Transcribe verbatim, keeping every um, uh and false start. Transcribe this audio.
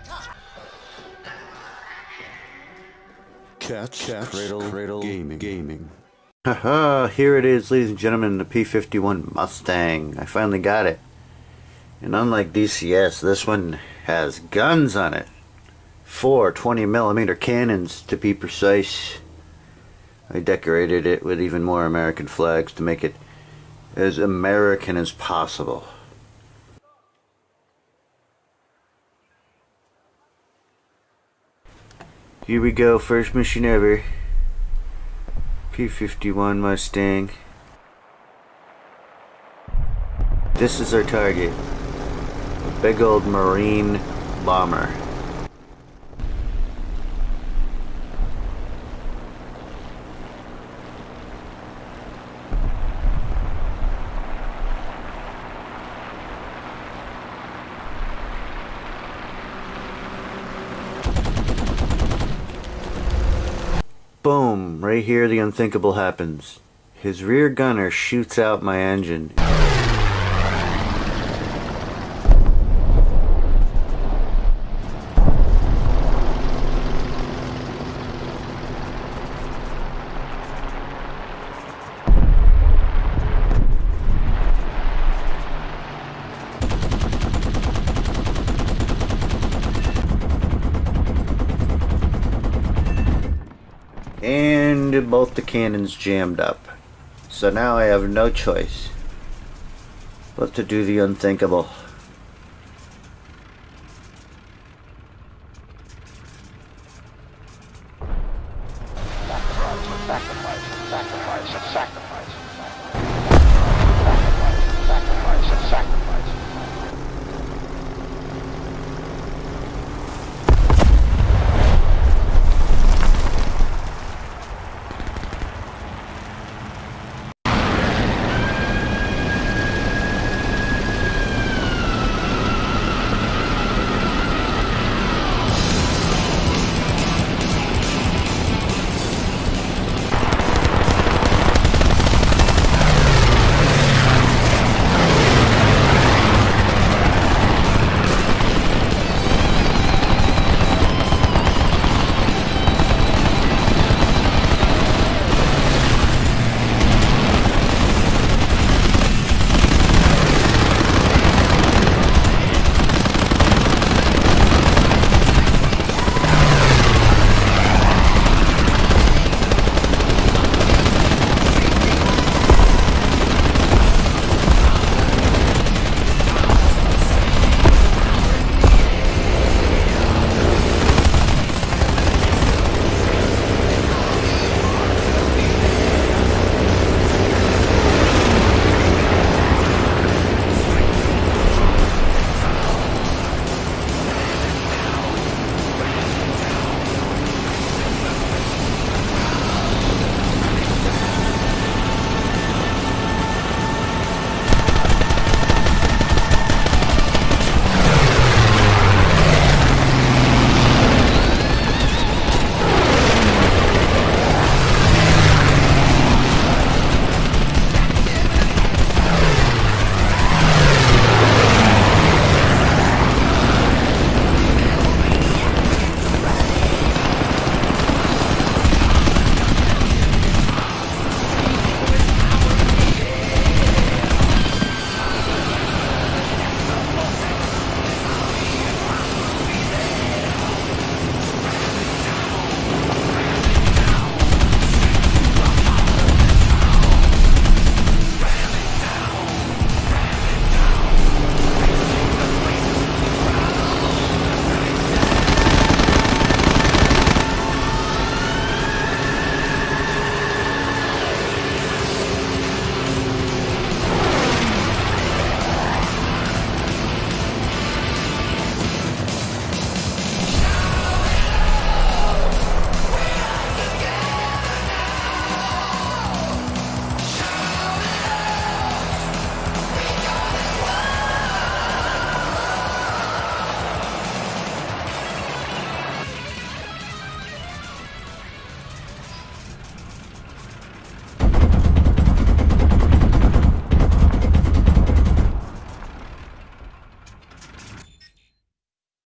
Catch, Catch Cradle, Cradle Gaming. Gaming. Haha, here it is, ladies and gentlemen, the P fifty-one Mustang. I finally got it. And unlike D C S, this one has guns on it. Four twenty millimeter cannons to be precise. I decorated it with even more American flags to make it as American as possible. Here we go, first mission ever. P fifty-one Mustang. This is our target. A big old Marine bomber. Boom! Right here the unthinkable happens. His rear gunner shoots out my engine. And both the cannons jammed up. So now I have no choice but to do the unthinkable. Sacrifice, sacrifice, sacrifice, sacrifice.